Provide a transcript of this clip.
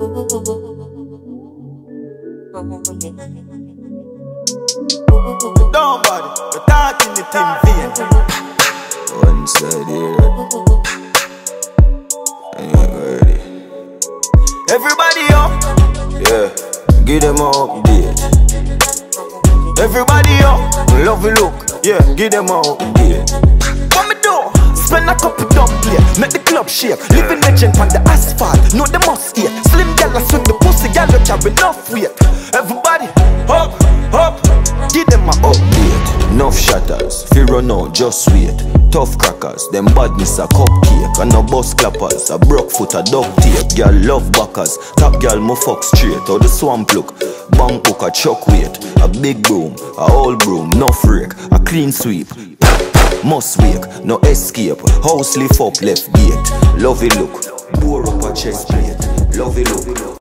Don't body, you're talking the team vein. One side here. Ain't ready. Everybody up, Yeah, give them an update. everybody up. Love you look, yeah, give them an update. What me do? Spend a couple dumb play, make the club shake. Living legend on the asphalt, know the must eat. Slim gal swing the pussy, gal don't have enough weight. Everybody up, up, give them a Update, enough shatters. If you run out, just wait. Tough crackers, them badness a cupcake. And no bus clappers, a broke foot a duct tape. Girl love backers, top girl mo fuck straight. Or the swamp look, bank hook a chuck weight. A big broom, a old broom, no rake. A clean sweep, must wake, no escape. House lift up left gate. Love it look, pour up a chest plate. Love it look.